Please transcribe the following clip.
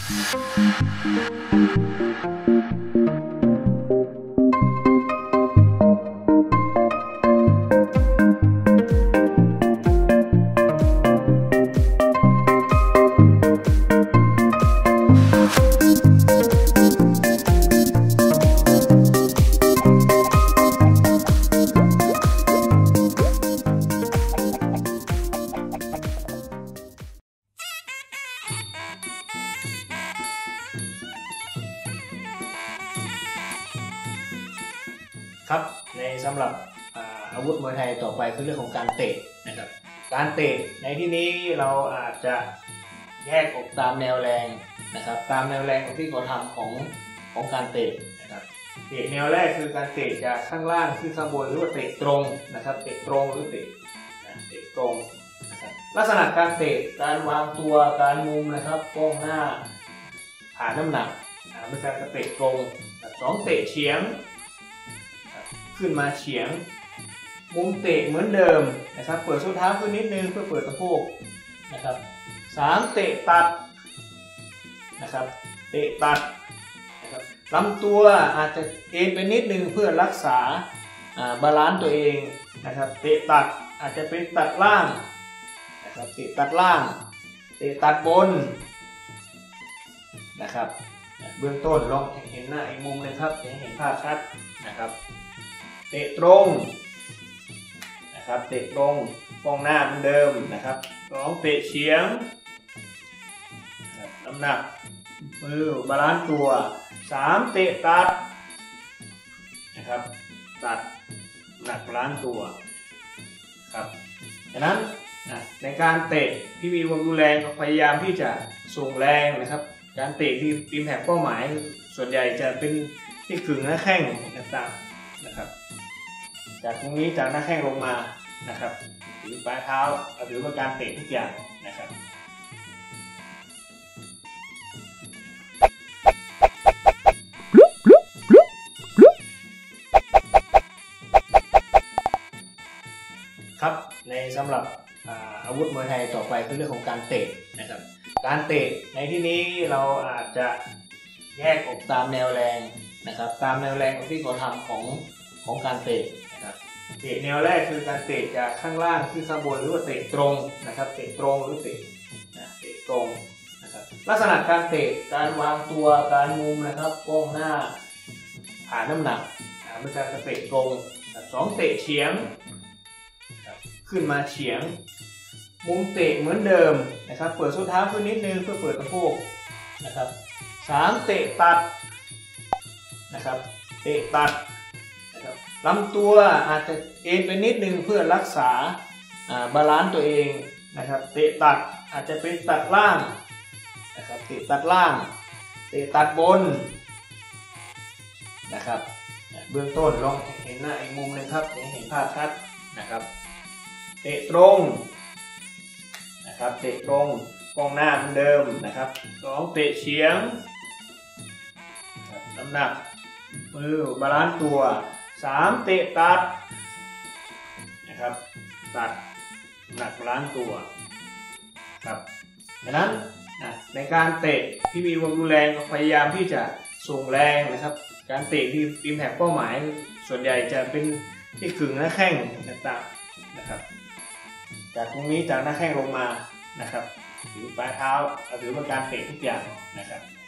ครับในสำหรับอาวุธมวยไทยต่อไปคือเรื่องของการเตะนะครับการเตะในที่นี้เราอาจจะแยกออกตามแนวแรงนะครับตามแนวแรงที่เขาทำของการเตะนะครับเตะแนวแรกคือการเตะจากข้างล่างขึ้นข้างบนหรือว่าเตะตรงนะครับเตะตรงหรือเตะตรงนะครับลักษณะการเตะการวางตัวการมุมนะครับก้มหน้าผ่านน้ำหนักเป็นการเตะตรงสองเตะเฉียงขึ้นมาเฉียงมุมเตะเหมือนเดิมนะครับเปิดส้นเท้าขึ้นนิดนึงเพื่อเปิดสะโพกนะครับ3เตะตัดนะครับเตะตัดนะครับลำตัวอาจจะเอ็นไปนิดนึงเพื่อรักษาบาลานซ์ตัวเองนะครับเตะตัดอาจจะเป็นตัดล่างนะครับเตะตัดล่างเตะตัดบนนะครับเบื้องต้นลองเห็นหน้าอีกมุมเลยครับเห็นภาพชัดนะครับเตะตรงนะครับเตะตรงป้องหน้าเหมือนเดิมนะครับ2เตะเฉียงน้ำหนักมือบาลานซ์ตัว3เตะตัดนะครับตัดหนักบาลานซ์ตัวครับดังนั้นในการเตะที่มีความรุนแรงพยายามที่จะส่งแรงนะครับการเตะที่อิมแพคเป้าหมายส่วนใหญ่จะเป็นที่ขึงหน้าแข้งต่างๆนะครับจากตรงนี้จากหน้าแข้งลงมานะครับถึงปลายเท้าหรือว่าการเตะทุกอย่างนะครับครับในสำหรับอาวุธมวยไทยต่อไปคือเรื่องของการเตะนะครับการเตะในที่นี้เราอาจจะแยกออกตามแนวแรงนะครับตามแนวแรงที่เขาทำของการเตะนะครับเตะแนวแรกคือการเตะจากข้างล่างขึ้นข้างบนหรือว่าเตะตรงนะครับเตะตรงหรือเตะตรงนะครับลักษณะการเตะการวางตัวการมุมนะครับก้มหน้าผ่านน้ำหนักเป็นการเตะตรง2เตะเฉียงขึ้นมาเฉียงมุมเตะเหมือนเดิมนะครับเปิดส้นเท้าขึ้นนิดนึงเพื่อเปิดสะโพกนะครับ3เตะตัดนะครับเตะตัดนะครับลำตัวอาจจะเอ็นไปนิดนึงเพื่อรักษาบาลานซ์ตัวเองนะครับเตะตัดอาจจะเป็นตัดล่างนะครับเตะตัดล่างเตะตัดบนนะครับเบื้องต้นลองเห็นหน้าอีกมุมเลยครับเห็นภาพชัดนะครับเตะตรงนะครับเตะตรงป้องหน้าเหมือนเดิมนะครับ2เตะเฉียงน้ำหนักมือบาลานซ์ตัว3เตะตัดนะครับตัดหนักบาลานซ์ตัวครับดังนั้นในการเตะที่มีความรุนแรงพยายามที่จะส่งแรงนะครับการเตะที่อิมแพคเป้าหมายส่วนใหญ่จะเป็นที่ขึงหน้าแข้งต่างๆนะครับจากตรงนี้จากหน้าแข้งลงมานะครับถึงปลายเท้าหรือว่าการเตะทุกอย่างนะครับ